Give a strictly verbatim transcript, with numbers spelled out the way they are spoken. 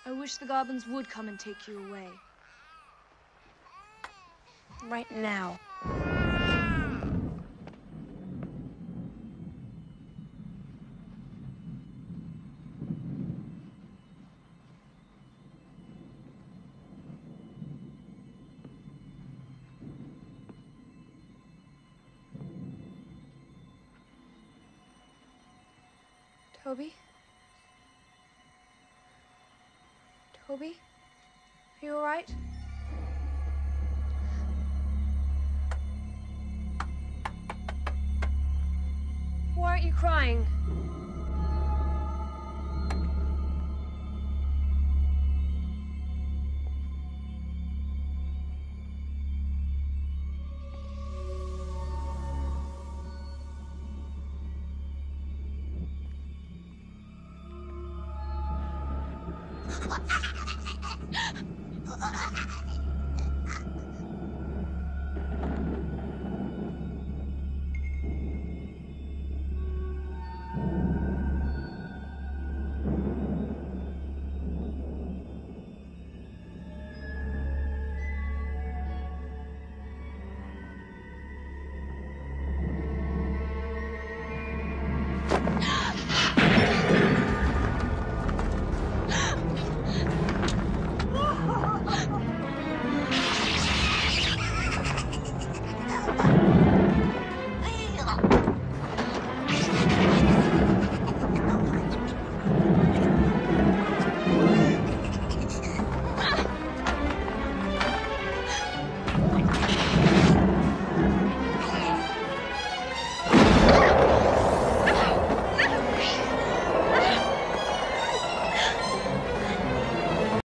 I wish the goblins would come and take you away. Right now. Toby? Toby? Are you all right? Why aren't you crying?